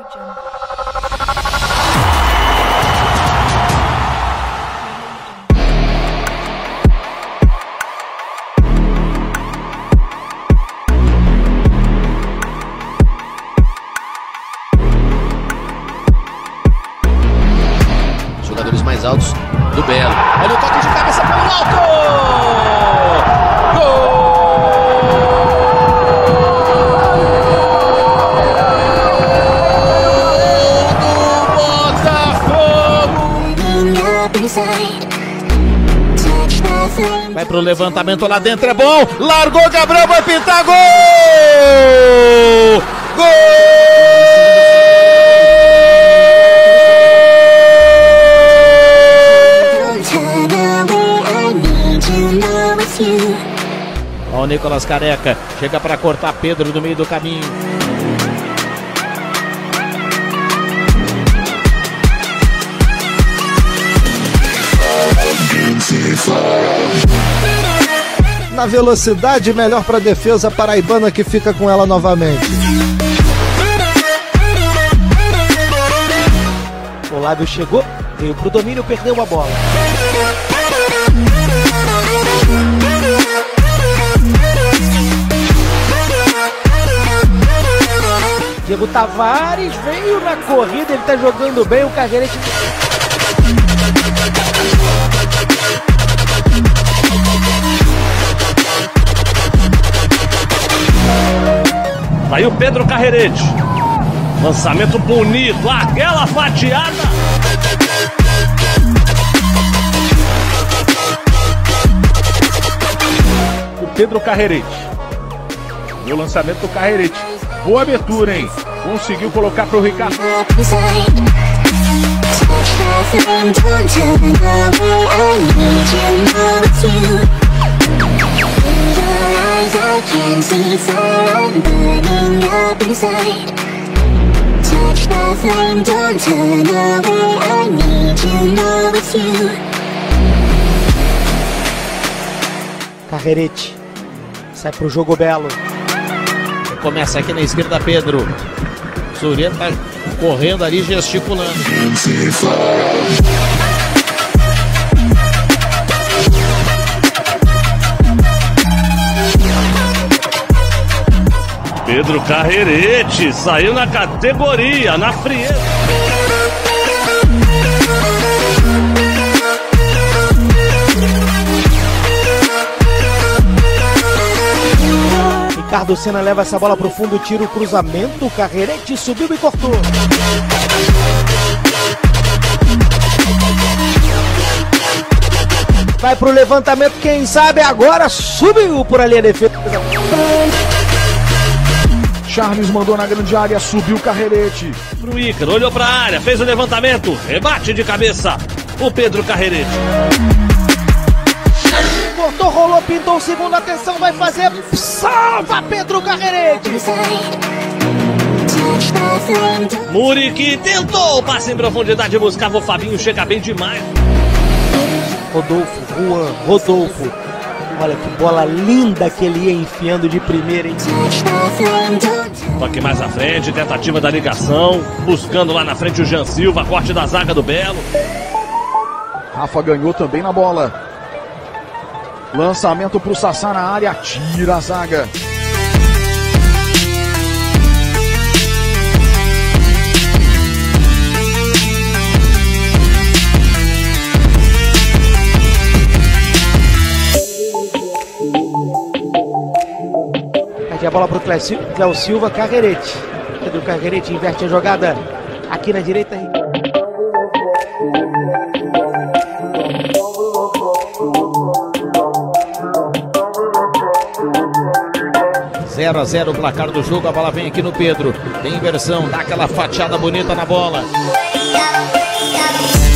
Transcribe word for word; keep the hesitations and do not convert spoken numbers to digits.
Jogadores mais altos do Belo. Olha o toque de cabeça pelo alto! Gol! Vai pro levantamento lá dentro, é bom. Largou, Gabriel, vai pintar, gol! Gol! Ó, o Nicolas Careca chega para cortar Pedro no meio do caminho. Na velocidade, melhor para a defesa paraibana, que fica com ela novamente. O Lábio chegou, veio pro domínio, perdeu a bola. Diego Tavares veio na corrida, ele tá jogando bem, o Carreirete. Aí o Pedro Carreirete. Lançamento bonito, aquela fatiada. O Pedro Carreirete. E o lançamento do Carreirete. Boa abertura, hein? Conseguiu colocar pro Ricardo. Carreirete sai pro jogo Belo. Começa aqui na esquerda, Pedro. Suriano tá correndo ali, gesticulando. Pedro Carreirete saiu na categoria, na frieza. Ricardo Senna leva essa bola pro fundo, tira o cruzamento, o Carreirete subiu e cortou. Vai pro levantamento, quem sabe agora subiu por ali a defesa. Charles mandou na grande área, subiu o Carreirete. Pro Ícaro, olhou pra área, fez o levantamento, rebate de cabeça, o Pedro Carreirete. Cortou, rolou, pintou o segundo, atenção, vai fazer, salva Pedro Carreirete. Muriqui tentou, passe em profundidade, buscava o Fabinho, chega bem demais. Rodolfo, Juan, Rodolfo. Olha que bola linda que ele ia enfiando de primeira, hein? Toque mais à frente, tentativa da ligação, buscando lá na frente o Jean Silva, corte da zaga do Belo. Rafa ganhou também na bola. Lançamento pro Sassá na área, tira a zaga. Pede a bola pro Cléo Silva, Carreirete. Pedro Carreirete inverte a jogada aqui na direita. zero a zero o placar do jogo, a bola vem aqui no Pedro. Tem inversão, dá aquela fatiada bonita na bola.